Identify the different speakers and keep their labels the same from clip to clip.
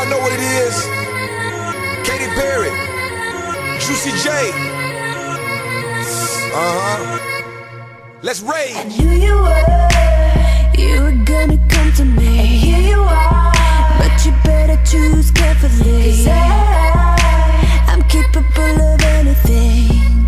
Speaker 1: know what it is. Katy Perry, Juicy J. Let's rage.
Speaker 2: I knew you were gonna come to me, and here you are. But you better choose carefully, 'cause I'm capable of anything,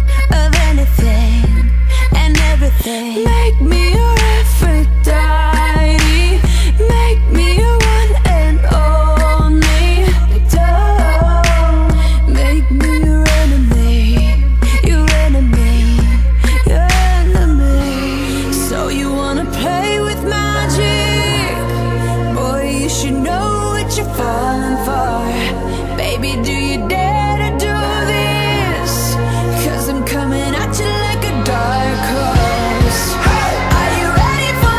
Speaker 2: and everything. Make me your Aphrodite, make me your one and only. Don't make me your enemy, your enemy, your enemy. So you wanna play with magic? Boy, you should know what you're falling for. Baby, do you dare to do this? 'Cause I'm coming at you like a dark horse. Are you ready for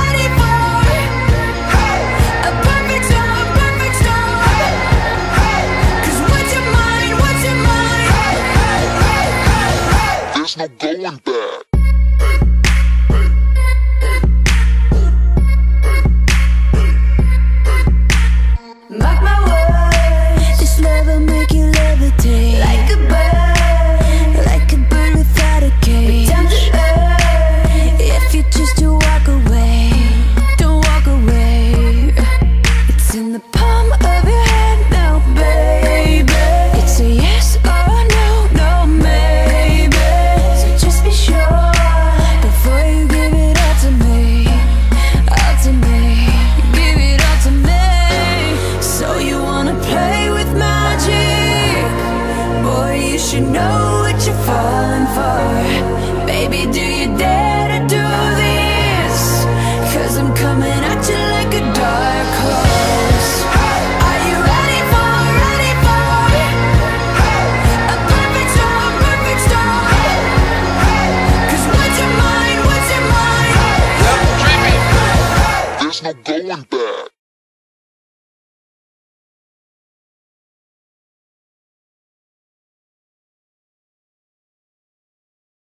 Speaker 2: a perfect storm, perfect storm? 'Cause what's your mind,
Speaker 3: There's no going back.
Speaker 2: Mark my words, this love will make you levitate like a bird without a cage. Down to earth, if you choose to walk away, don't walk away. It's in the palm of your hand now, baby. It's a yes or no, no maybe. So just be sure before you give it all to me, all to me. Give it all to me. So you wanna play with magic? Boy, you should know what you're falling for. Baby, do you dare to do this? 'Cause I'm coming at you like a dark horse. Are you ready for a perfect storm, perfect storm? 'Cause what's your mind,
Speaker 3: There's no going back.